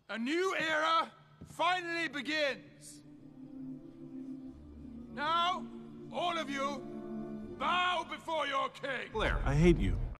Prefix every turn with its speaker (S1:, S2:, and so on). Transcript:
S1: A new era finally begins. Now, all of you, bow before your king.
S2: Blair, I hate you.